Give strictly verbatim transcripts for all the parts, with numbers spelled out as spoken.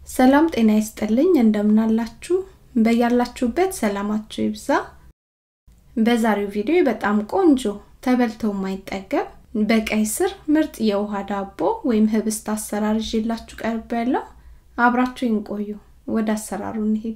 ሰላም ጤና ይስጥልኝ እንደምን አላችሁ በያላችሁበት ሰላማቹ ይብዛ በዛሬው ቪዲዮ በጣም ቆንጆ ተበልተው ማይጠገብ በቀይስር ምርጥ የውሃ ዳቦ ወይም ህብስት አሰራር ይዤላችሁ ቀርቤያለሁ አብራችሁኝ ቆዩ ወደ አሰራሩ እንሂድ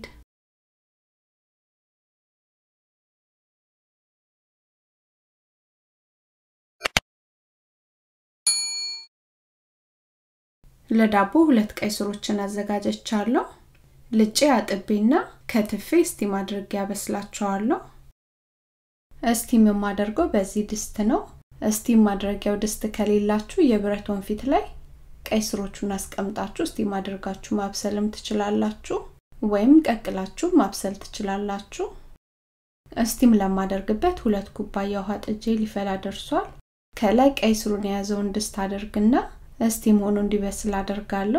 ለዳቦ ሁለት ቀይስሮችን አዘጋጀቻለሁ ልጬ አጥቤና ከትፌ ስቲም አድርጌ ያበስላቸዋለሁ ስቲም የማደርገው በዚህ ድስት ነው ስቲም ማድረጊያው ድስት ከሌላችሁ የብረት ወንፊት ላይ ቀይስሮቹን አስቀምጣችሁ ስቲም አድርጋችሁ ማብሰልም ትችላላችሁ ወይም ቀቅላችሁ ማብሰል ትችላላችሁ ስቲም ለማደርግበት ሁለት ኩባያ ውሃ ጥጄ ሊፈላ ደርሷል ከላይ ቀይስሩን የያዘውን ድስት አድርግና ስቲም ሆኖ እንዲበስል አደርጋለሁ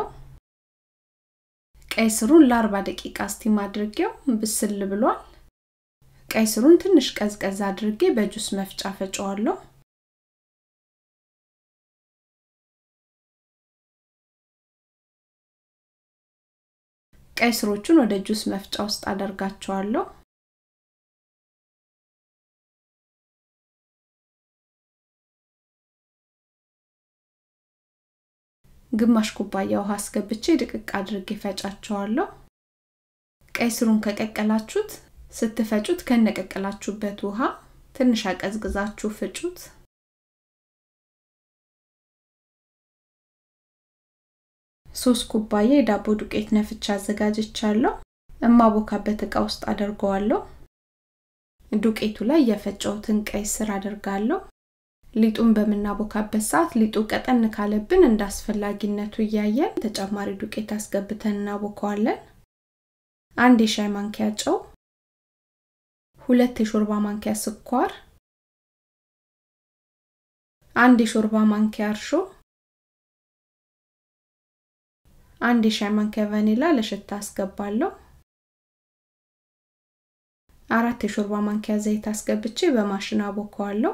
ቀይስሩን ለ40 ደቂቃ ስቲም አድርጌው ብስል ብሏል ቀይስሩን ትንሽ ቀዝቀዝ አድርጌ በጁስ መፍጫ ፈጨዋለሁ ቀይስሮቹን ወደ ጁስ መፍጫ ውስጥ አደርጋቸዋለሁ ግማሽ ኩባያ ውሃ አስገብቼ ድቅቅ አድርጌ ፈጫቸዋለሁ ቀይስሩን ከቀቀላችሁት ስትፈጩት ከነቀቀላችሁበት ውሃ ትንሽ አቀዝቅዛችሁ ፍጩት ሶስት ኩባያ የዳቦ ዱቄት ነፍቻ አዘጋጅቻለሁ እማቦካበት እቃ ውስጥ አደርገዋለሁ ዱቄቱ ላይ የፈጨውትን ቀይስር አደርጋለሁ ሊጡን በመናቦካበት ሰዓት ሊጡ ቀጠን ካለብን እንዳስፈላጊነቱ ያያየን ተጨማሪ ዱቄት አስገብተን እናቦካዋለን አንድ የሻይ ማንኪያ ጨው ሁለት የሾርባ ማንኪያ ስኳር አንድ የሾርባ ማንኪያ እርሾ አንድ የሻይ ማንኪያ ቫኒላ ለሽታ አስገባለሁ አራት የሾርባ ማንኪያ ዘይት አስገብቼ በማሽን አቦካዋለሁ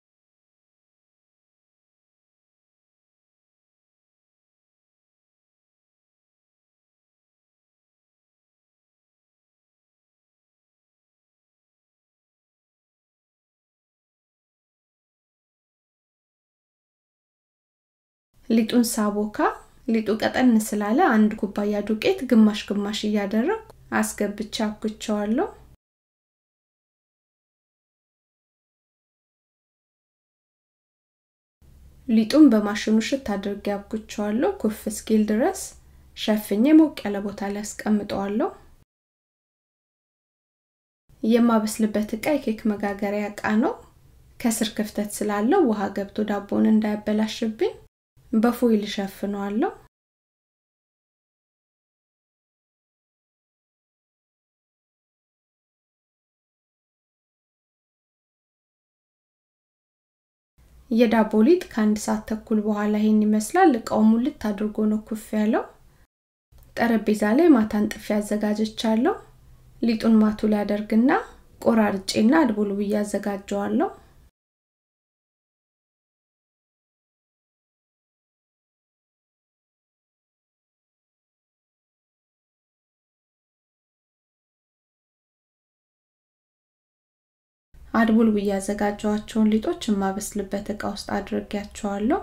ሊጡን ሳቦካ ሊጡ ቀጠን ስላለ አንድ ኩባያ ዱቄት ግማሽ ግማሽ ያደረኩ አስገብቼ አብኩቻለሁ ሊጡን በማሽኑ ሽት አድርጌ አብኩቻለሁ ኩፍ እስኪል ድረስ ሸፍኜ ሞቅ ያለ ቦታ ላይ አስቀምጠዋለሁ የማበስልበት እቃ የኬክ መጋገሪያ እቃ ነው ከስር ክፍተት ስላለው ውሃ ገብቶ ዳቦን እንዳያበላሽብኝ በፎይል ሸፍነዋለሁ የዳቦ ሊጥ ከአንድ ሰዓት ተኩል በኋላ ይሄን ይመስላል እቃው ሙልት አድርጎ ነው ኩፍ ያለው ጠረጴዛ ላይ ማታን ጥፍ ያዘጋጀቻለሁ ሊጡን ማቱ ላይ አደርግና ቆራርጬና አድቦልቡ ያዘጋጀዋለሁ አድቦልቡ ያዘጋጀዋቸውን ሊጦች ማበስልበት እቃ ውስጥ አድርጌያቸዋለሁ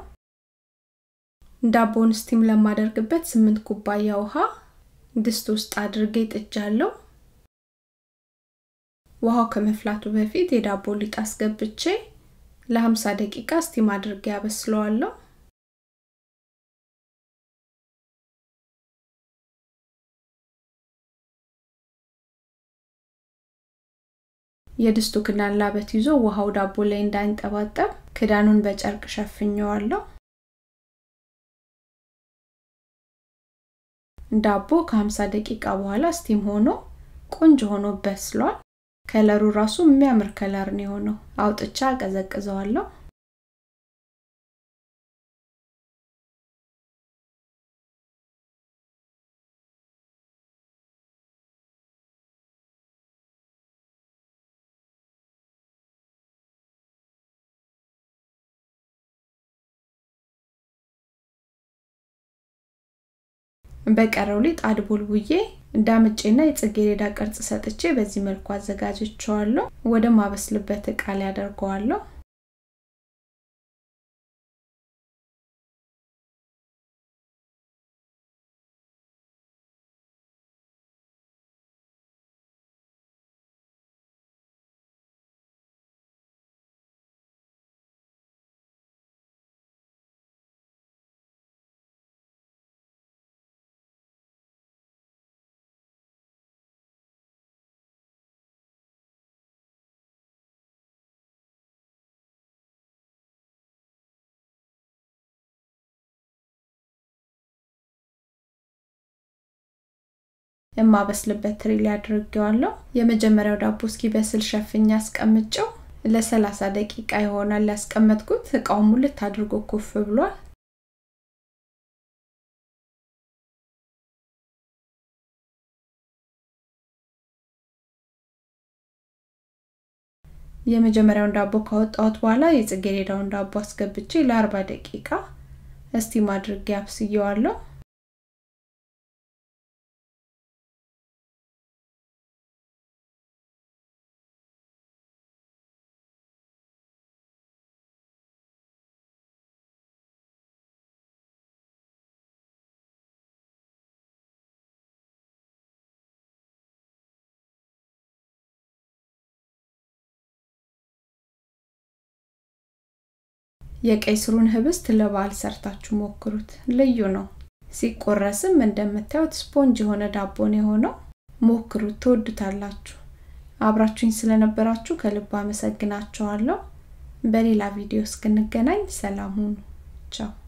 ዳቦን ስቲም ለማደርግበት ስምንት ኩባያ ውሃ ድስት ውስጥ አድርጌ ጥጃለሁ ውሃው ከመፍላቱ በፊት የዳቦ ሊጥ አስገብቼ ለ50 ደቂቃ ስቲም አድርጌ አበስለዋለሁ የድስቱ ክዳን ላበት ይዞ ውሃው ዳቦ ላይ እንዳይንጠባጠብ ክዳኑን በጨርቅ ሸፍኘዋለሁ ዳቦ ከ50 ደቂቃ በኋላ ስቲም ሆኖ ቆንጆ ሆኖ በስሏል ከለሩ ራሱ የሚያምር ከለር ነው ሆኖ አውጥቻ አቀዘቅዘዋለሁ በቀረው ሊጥ አድቦልቡዬ እንዳምጬና የጽጌረዳ ቅርጽ ሰጥቼ በዚህ መልኩ አዘጋጅቼዋለሁ ወደ ማበስልበት ዕቃ ላይ አደርገዋለሁ የማበስልበት ትሪ ላይ አድርጌዋለሁ የመጀመሪያው ዳቦ እስኪ በስል ሸፍኛ አስቀምጬው ለ30 ደቂቃ ይሆናል ያስቀመጥኩት ዕቃው ሙልት አድርጎ ኮፍ ብሏል የመጀመሪያውን ዳቦ ካወጣሁት በኋላ የጽጌረዳውን ዳቦ አስገብቼ ለ40 ደቂቃ እስቲም አድርጌ አብስየዋለሁ የቀይስሩን ህብስት ለበዓል ሰርታቹ ሞክሩት ልዩ ነው ሲቆረስም እንደምታዩት ስፖንጅ ሆነ ዳቦ ነው የሆነው ሞክሩት ትወዱታላቹ አብራችሁኝ ስለነበራችሁ ከልብ አመሰግናችኋለሁ በሌላ ቪዲዮ እስክንገናኝ ሰላም ሁኑ ቻው